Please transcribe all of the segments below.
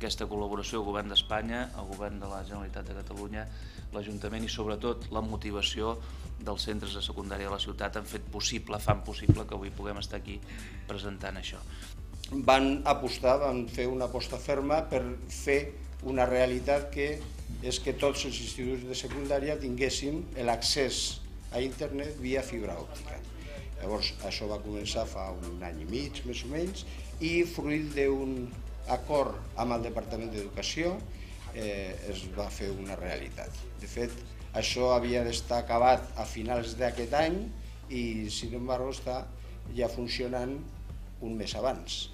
aquesta col·laboració al Govern d'Espanya, al Govern de la Generalitat de Catalunya, l'Ajuntament i sobretot la motivació dels centres de secundària de la ciutat fan possible que avui puguem estar aquí presentant això. Van fer una aposta ferma per fer una realitat que és que tots els instituts de secundària tinguessin l'accés a internet via fibra òptica. Llavors, això va començar fa un any i mig, més o menys, i fruit d'un acord amb el Departament d'Educació es va fer una realitat. De fet, això havia d'estar acabat a finals d'aquest any i, sin embargo, està ja funcionant un mes abans.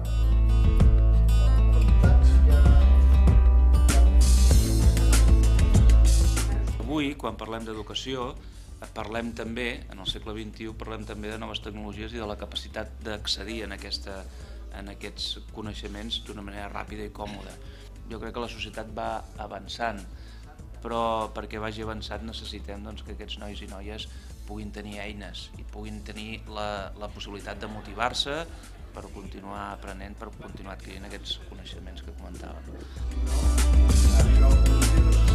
Avui, quan parlem d'educació, parlem també, en el segle XXI, parlem també de noves tecnologies i de la capacitat d'accedir en aquests coneixements d'una manera ràpida i còmoda. Jo crec que la societat va avançant, però perquè vagi avançant necessitem que aquests nois i noies puguin tenir eines i puguin tenir la possibilitat de motivar-se per continuar aprenent, per continuar adquirint aquests coneixements que comentàvem.